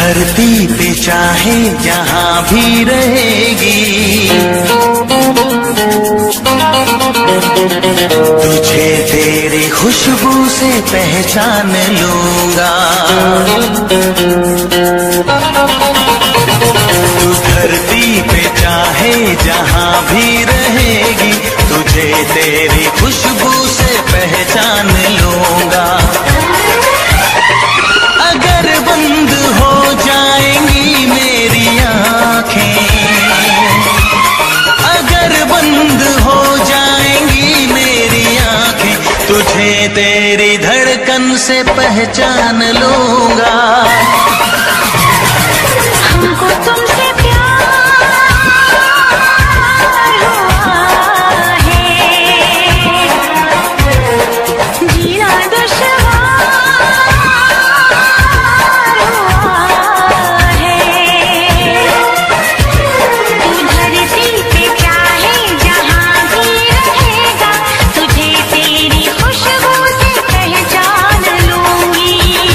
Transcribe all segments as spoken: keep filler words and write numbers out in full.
धरती पे चाहे जहाँ भी रहेगी, तुझे तेरी खुशबू से पहचान लूंगा। तू धरती पे चाहे जहाँ भी रहेगी, तुझे तेरी खुशबू से पहचान लूंगा। अगर बंद हो जाएंगी मेरी आँखें, अगर बंद हो जाएंगी मेरी आँखें, तुझे तेरी धड़कन से पहचान लूंगा। हमको तुमसे प्यार हुआ है, जीना दुश्वार हुआ है। तू धरती पे चाहे जहाँ भी रहेगा, तुझे तेरी खुशबू से पहचान लूंगी।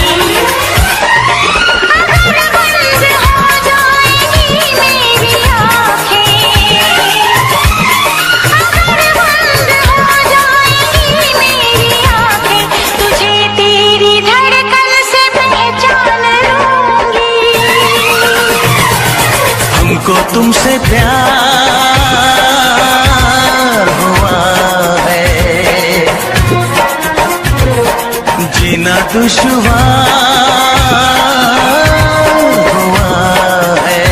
हमको तुमसे प्यार हुआ है, जीना दुश्वार हुआ है।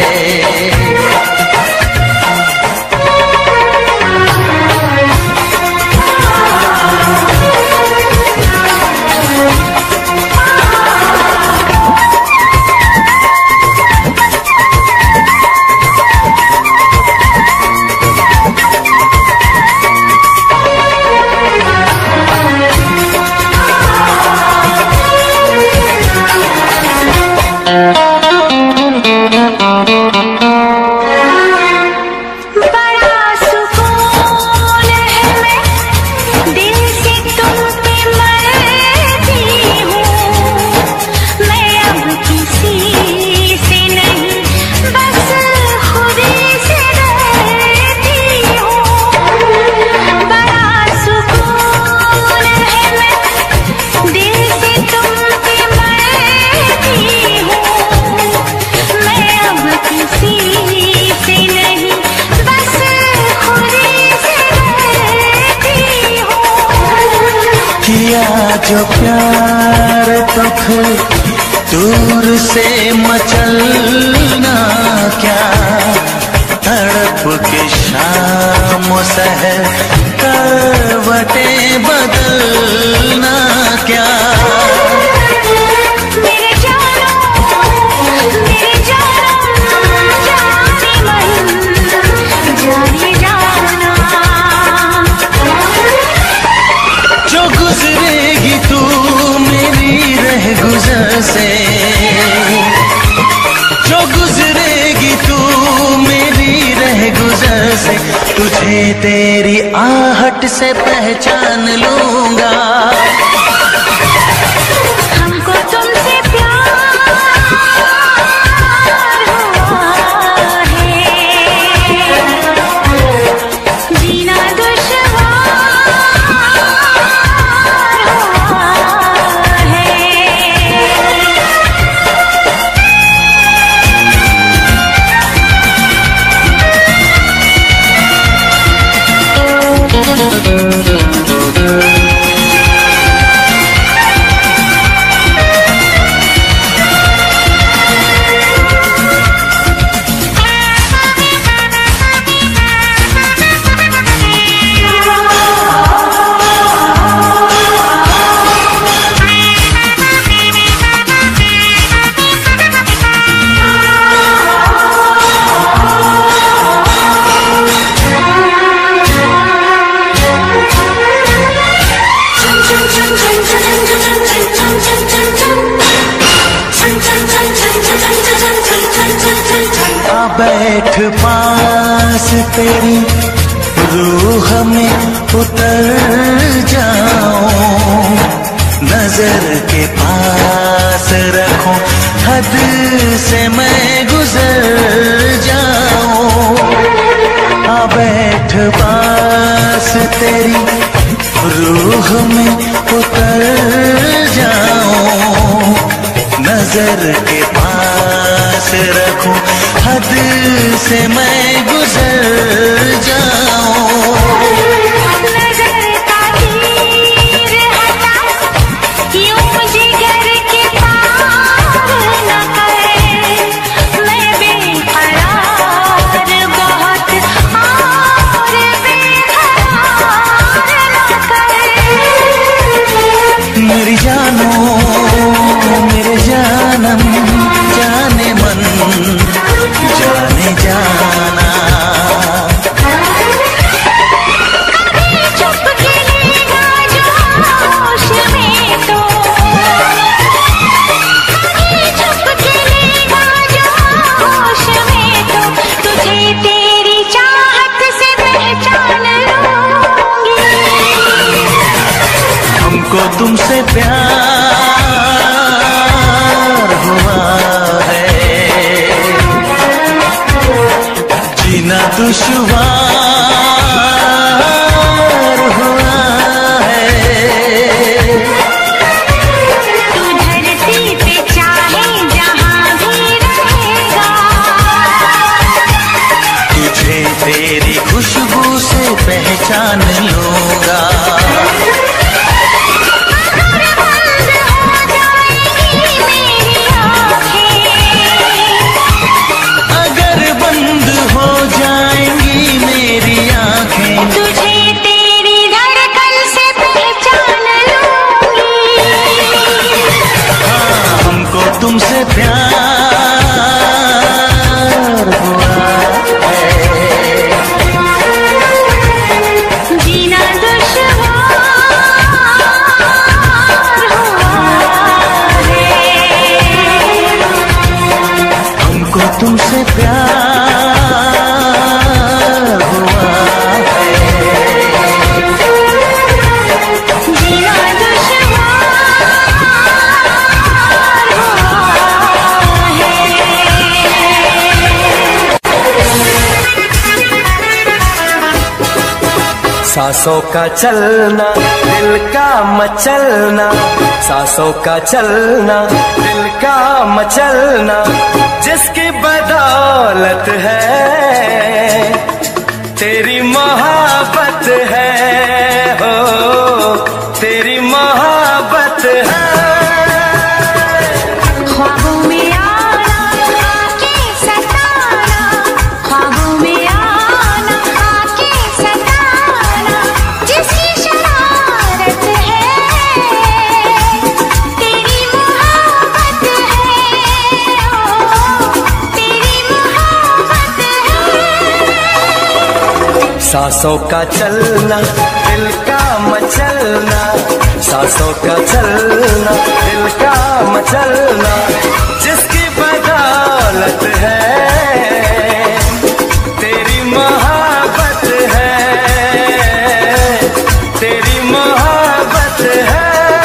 जो प्यार तो फिर दूर से मचलना क्या, तड़प के शाम सहर करवटें बदलना क्या। से जो गुजरेगी तू मेरी रह गुजर से, तुझे तेरी आहट से पहचान लूंगा। हमको तुमसे प्यार हुआ है, जीना दुश्वार हुआ है। बैठ पास तेरी रूह में उतर जाऊं, नजर के पास रखो, हद से मैं गुजर जाऊं। आ बैठ पास तेरी रूह में उतर जाऊं। नजर के पास रखो, हद से मैं गुजर जाऊं। मेरी जानो मेरे जानम जाने मन जाने जाना। चुप खेलेगा जो होश में तो, चुप खेलेगा जो होश में तो, तुझे तेरी चाहत से पहचान लूंगी। हमको तुमसे प्यार हुआ है, जीना दुश्वार हुआ है। तू धरती पे चाहे जहां भी रहेगा, तुझे तेरी खुशबू से पहचान लूंगा। तुझे तेरी धड़कन से पहचान लूंगी। हाँ, हमको तुमसे प्यार हुआ है, जीना दुश्वार हुआ है। हमको तुमसे प्यार सांसों का चलना दिल का मचलना, सांसों का चलना दिल का मचलना, जिसकी बदौलत है तेरी मोहब्बत है, हो तेरी मोहब्बत है। ख्वाबों में आना आके सताना, ख्वाबों में आना आके सताना, जिसकी शरारत है तेरी मोहब्बत है, ओ तेरी मोहब्बत है। सांसों का चलना दिल का मचलना, सांसों का चलना दिल का मचलना, जिसकी बदौलत है तेरी मोहब्बत है, तेरी मोहब्बत है।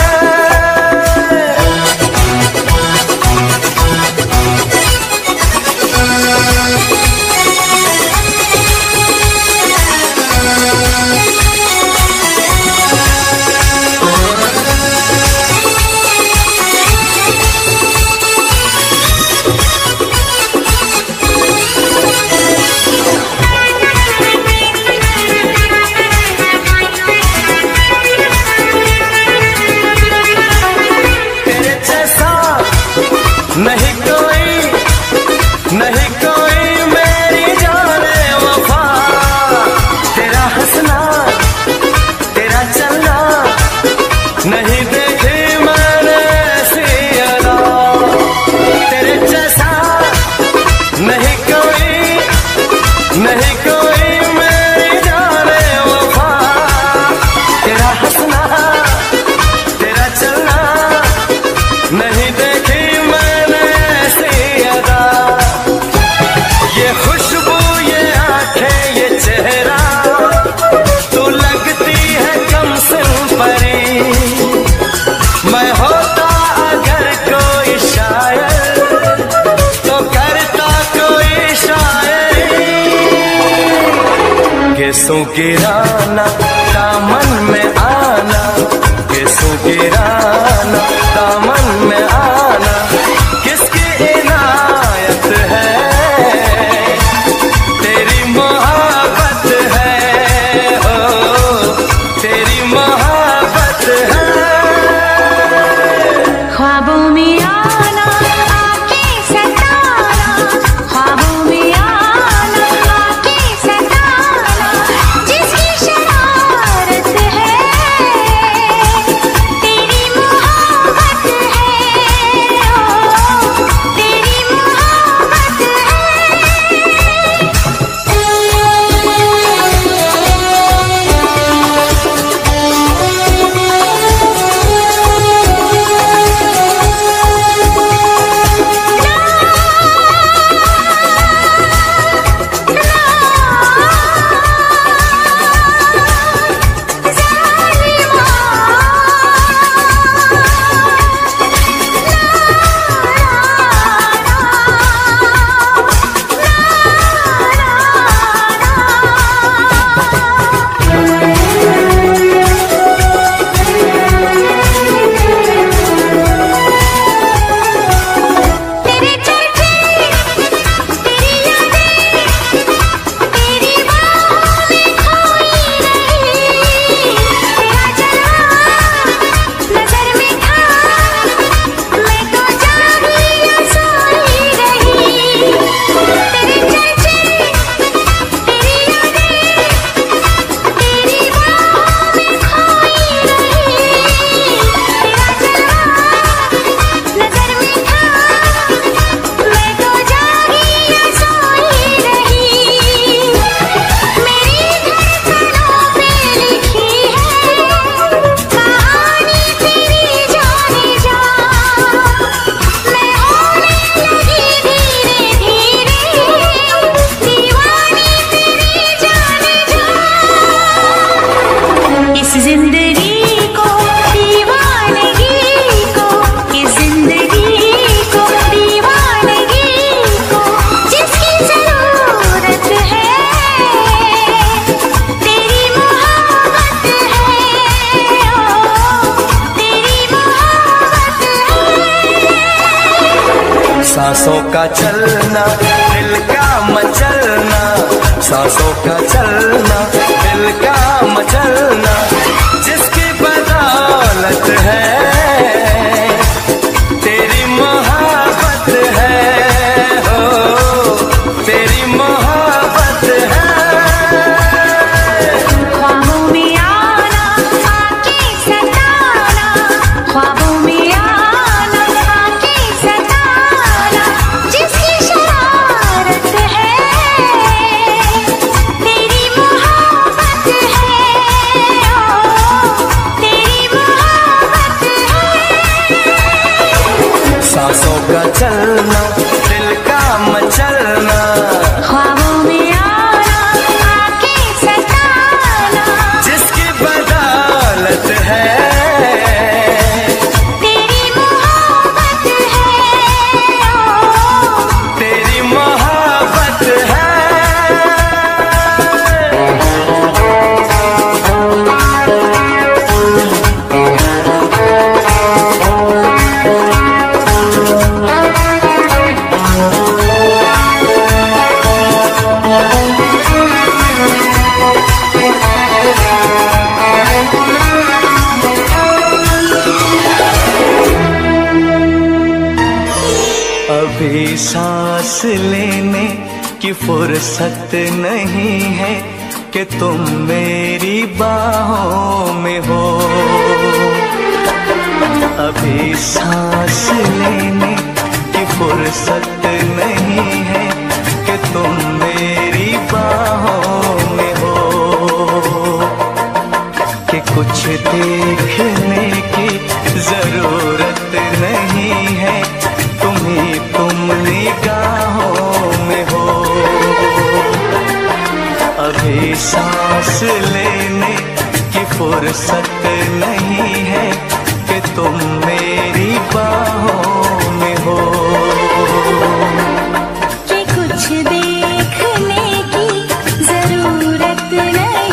नहीं कोई नहीं कोई मेरी जाने वफा, तेरा हंसना तेरा चलना नहीं देखी मैंने ऐसी अदा, तेरे जैसा नहीं कोई नहीं कोई मेरी जाने वफा, तेरा हंसना तेरा चलना नहीं देखी मैंने केसों गिराना दामन में आना, केसों गिराना दामन में आना, किसकी इनायत है, तेरी मोहब्बत है, ओ तेरी मोहब्बत है। ख्वाबों में आना आके सताना, ख्वाबों में आना आके सताना, जिसकी शरारत है, तेरी मोहब्बत है, ओ तेरी मोहब्बत सांसों का चलना दिल का मचलना, सांसों का चलना दिल का मचलना, जिसकी बदौलत है, तेरी मोहब्बत है, हो तेरी मोहब्बत है। ख्वाबों में आना आके सताना, ख्वाबों में आना आके सताना, जिसकी शरारत है, तेरी मोहब्बत है, ओ तेरी मोहब्बत है। सांसों का चलना दिल का मचलना, ख्वाबों में आना आके सताना, जिसकी बदौलत है, तेरी मोहब्बत है, ओ तेरी मोहब्बत है। अभी सांस लेने की फुर्सत नहीं है कि तुम मेरी बाहों में हो, अभी सांस लेने की फुर्सत नहीं है कि तुम मेरी बाहों में हो, कि कुछ देखने की जरूरत नहीं है, तुम्ही तुम निगाहों में हो, अभी सांस लेने की फुर्सत नहीं है कि तुम मेरी बाहों में हो, कि कुछ देखने की जरूरत नहीं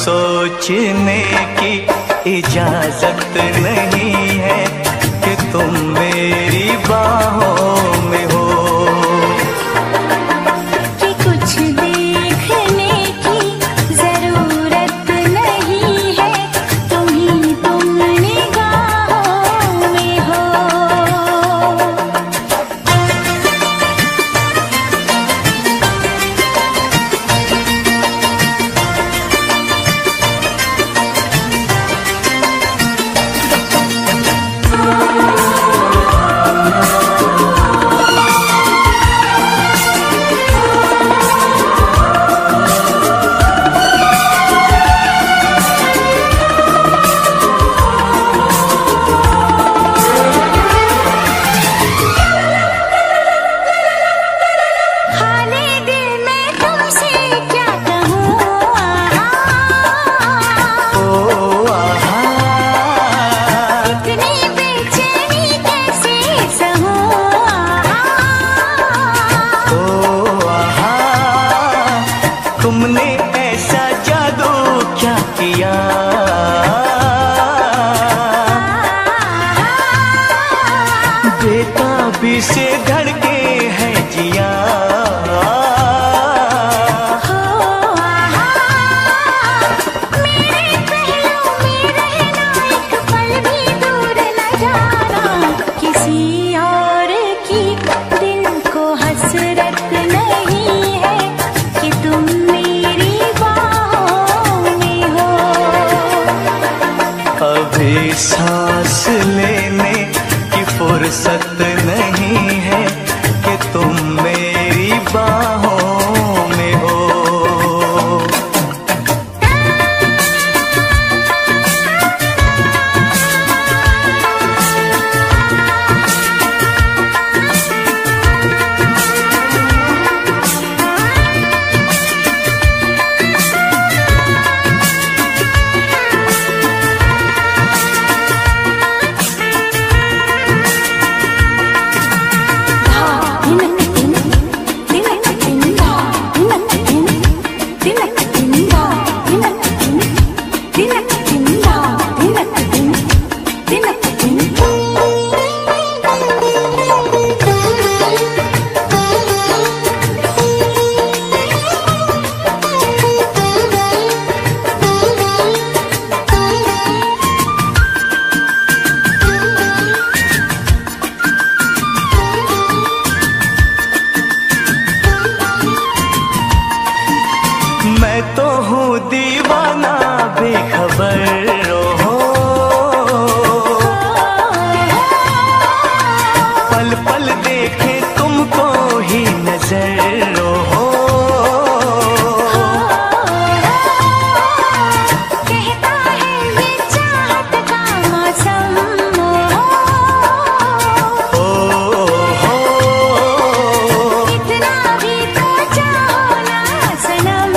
सोचने की इजाजत नहीं है कि तुम मेरी बाहों में हो। कि कुछ देखने की जरूरत नहीं है, तुम ही तुम निगाहों में हो। तुमने ऐसा जादू क्या किया, बेताबी से धड़के है जिया। मेरे पहलू में रहना, एक पल भी दूर न जाना, किसी और की दिल को हसरत नहीं है कि तुम मेरी बाहों में हो। अभी सांस लेने की फुर्सत नहीं है कि तुम मेरी बाहों में हो। मैं तो हूँ दीवाना बेखबर हो, पल पल देखे तुमको ही नजर हो। कहता है ये चाहत का मौसम ओ हो, इतना भी तो चाहो ना सनम।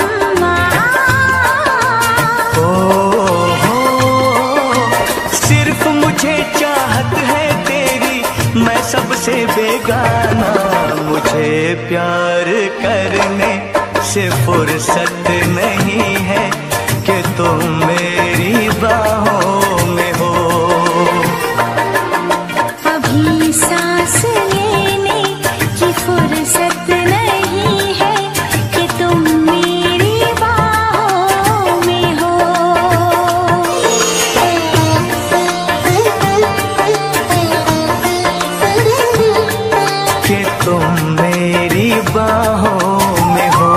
सिर्फ मुझे चाहत है तेरी, मैं सबसे बेगाना। मुझे प्यार करने से फुर्सत नहीं है कि तुम मेरी बाहों में हो। अभी सांस लेने की फुर्सत नहीं है कि तुम मेरी बाहों में हो। कि तुम मेरी बाहों में हो।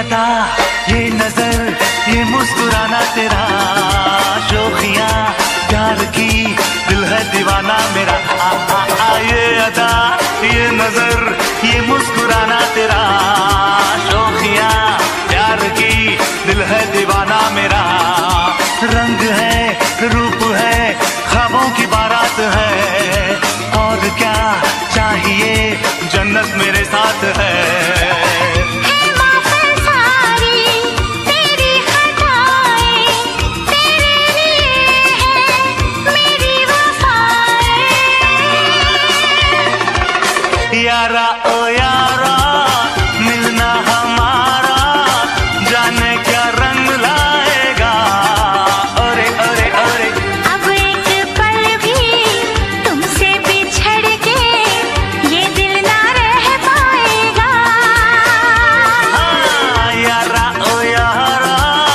अदा, ये नजर, ये मुस्कुराना तेरा, शोखियां प्यार की, दिल है दीवाना मेरा। आ, आ, आ, ये अदा, ये नजर, ये मुस्कुराना तेरा, शोखियां प्यार की, दिल है दीवाना मेरा। रंग है, रूप है, ख्वाबों की बारात है, और क्या चाहिए, जन्नत मेरे साथ है। यारा ओ यारा, मिलना हमारा, जाने क्या रंग लाएगा। अरे अरे अरे, अब एक पल भी तुमसे बिछड़ के ये दिल ना रह पाएगा। हाँ, यारा ओ यारा।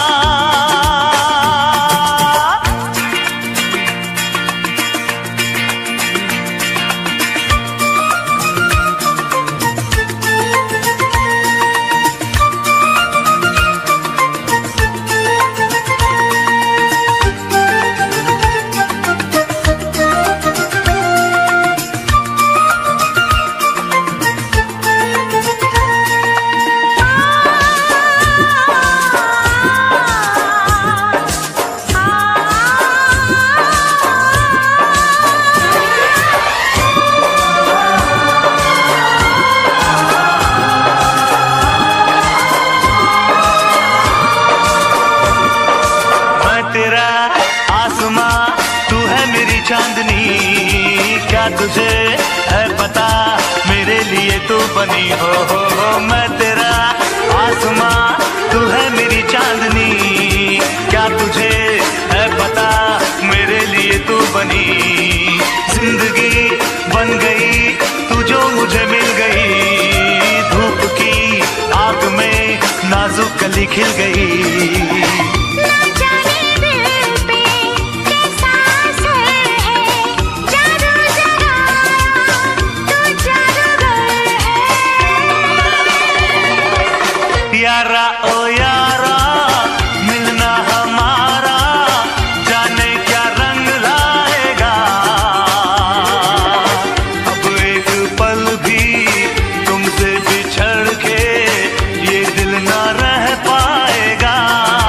तेरा आसमां, तू है मेरी चांदनी, क्या तुझे है पता, मेरे लिए तू बनी। हो हो हो, मैं तेरा आसमां, तू है मेरी चांदनी, क्या तुझे है पता, मेरे लिए तू बनी। जिंदगी बन गई तू जो मुझे मिल गई, धूप की आग में नाजुक कली खिल गई। यारा ओ यारा, मिलना हमारा, जाने क्या रंग लाएगा। अब एक पल भी तुमसे बिछड़ के ये दिल ना रह पाएगा।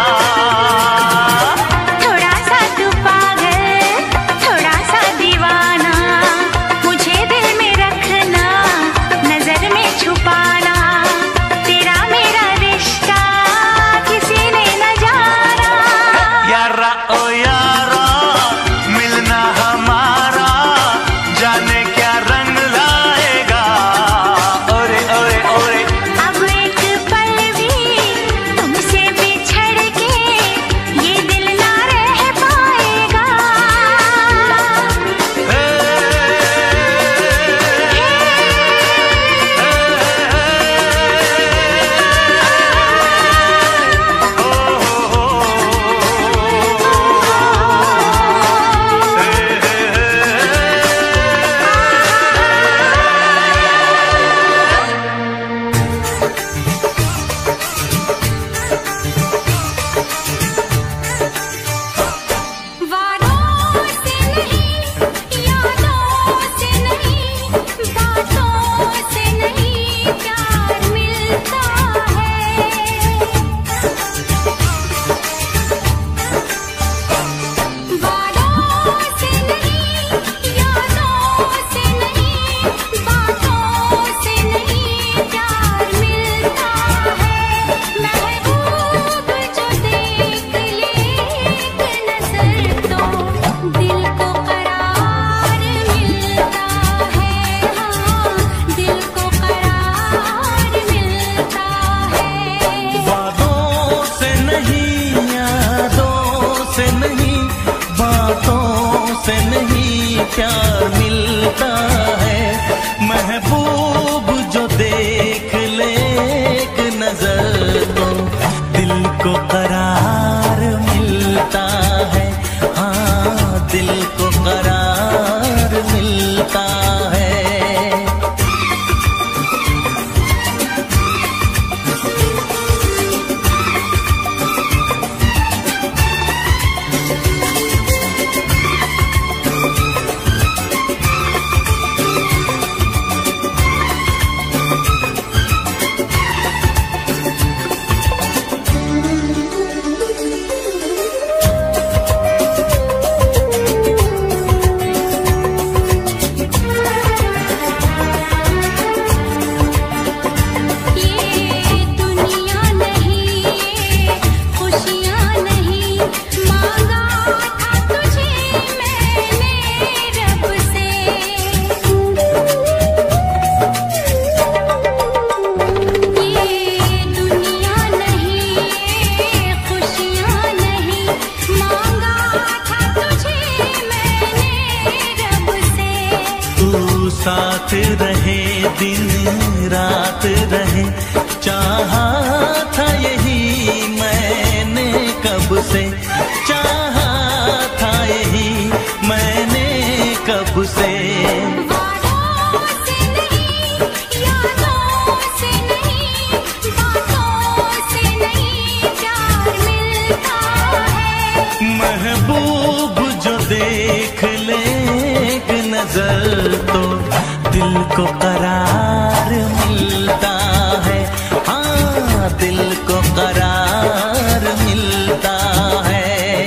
रहे दिन रात रहे, चाहा था यही मैंने कब से, चाहा था यही मैंने कब से। वादों से नहीं, यादों से नहीं, बातों से नहीं प्यार मिलता है। महबूब जो देख ले एक नजर तो दिल को करार मिलता है, हाँ दिल को करार मिलता है।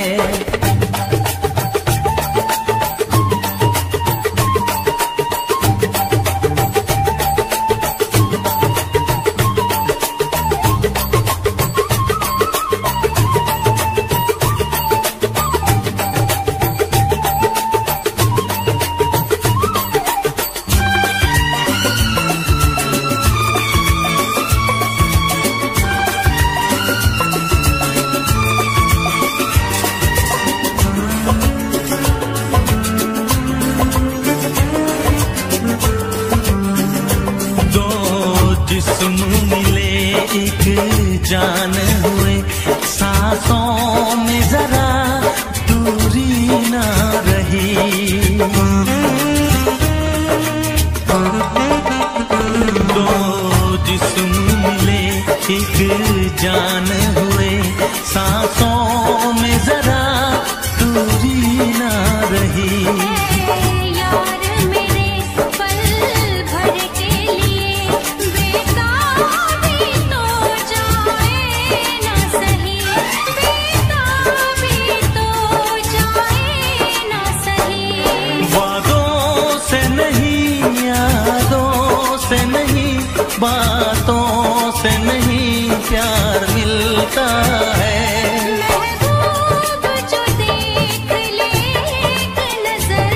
जिस्म मिले एक जान हुए, सांसों में जरा दूरी ना रही। दो जिस्म मिले एक जान हुए, सांसों में जरा दूरी ना रही। यार मेरे पल भर के लिए बेताबी तो जाए ना सही, बेताबी तो जाए ना सही। वादों से नहीं, यादों से नहीं, बातों से नहीं प्यार मिलता है। महबूब जो देख ले एक नजर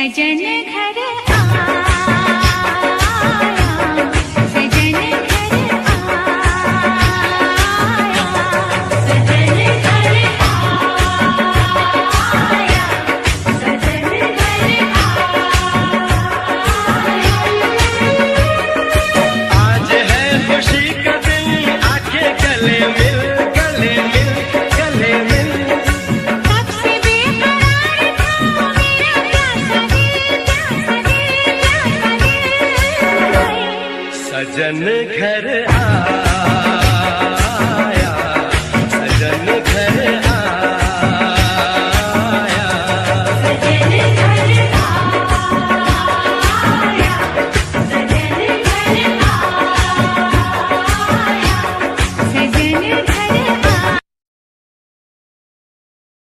सजन घर